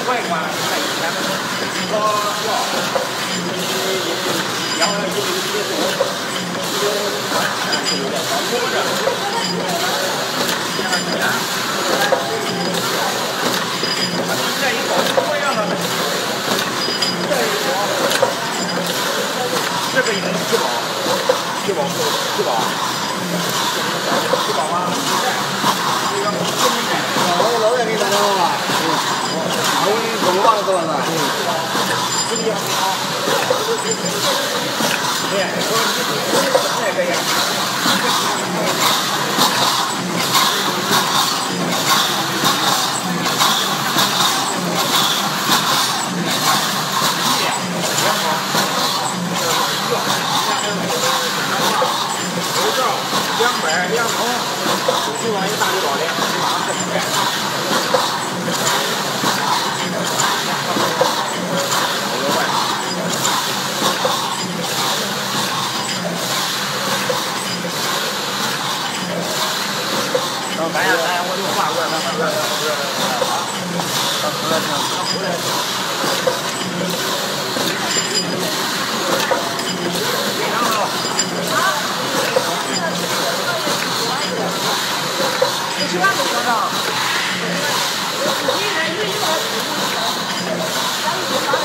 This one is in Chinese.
外观在以前说要然后有一些有点小拖着，这一口多样的，这个也能吃饱，吃饱吃饱，吃饱吗？ 老也给你打电话吧。我怎么忘了这了？ 对，那个呀。200两桶，去往一大礼包的，马上这么干。来呀来呀，我就画过来，10万个多少？